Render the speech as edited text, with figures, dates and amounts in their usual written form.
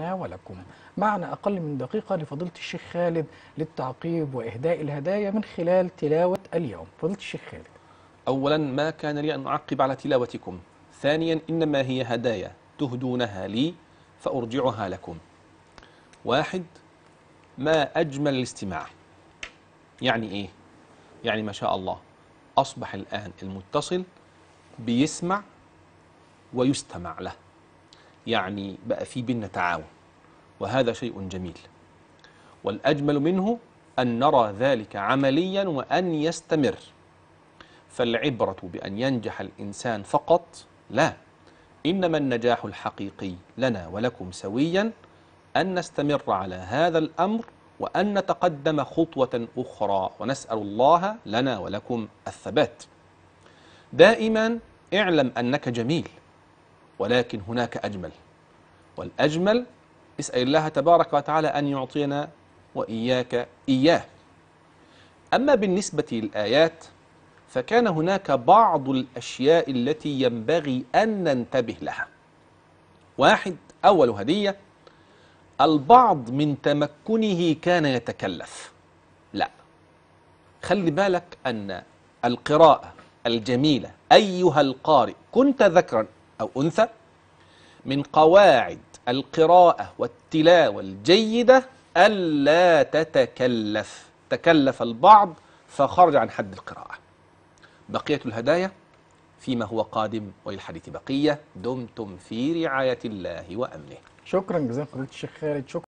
لنا ولكم. معنا أقل من دقيقة لفضيلة الشيخ خالد للتعقيب وإهداء الهدايا من خلال تلاوة اليوم. فضيلة الشيخ خالد. أولا، ما كان لي أن أعقب على تلاوتكم. ثانيا، إنما هي هدايا تهدونها لي فأرجعها لكم. واحد، ما أجمل الاستماع. يعني إيه؟ يعني ما شاء الله أصبح الآن المتصل بيسمع ويستمع له، يعني بقى في بيننا تعاون، وهذا شيء جميل. والأجمل منه أن نرى ذلك عمليا وأن يستمر. فالعبرة بأن ينجح الإنسان فقط لا، إنما النجاح الحقيقي لنا ولكم سويا أن نستمر على هذا الأمر وأن نتقدم خطوة أخرى، ونسأل الله لنا ولكم الثبات. دائما اعلم أنك جميل، ولكن هناك أجمل، والأجمل اسأل الله تبارك وتعالى أن يعطينا وإياك إياه. أما بالنسبة للآيات فكان هناك بعض الأشياء التي ينبغي أن ننتبه لها. واحد، أول هدية، البعض من تمكنه كان يتكلف. لا، خلي بالك أن القراءة الجميلة أيها القارئ كنت ذكرا أو أنثى، من قواعد القراءة والتلاوة الجيدة ألا تتكلف. تكلف البعض فخرج عن حد القراءة. بقية الهدايا فيما هو قادم، وللحديث بقية. دمتم في رعاية الله وأمنه. شكرا جزيلا فضيلة الشيخ خالد. شكرا.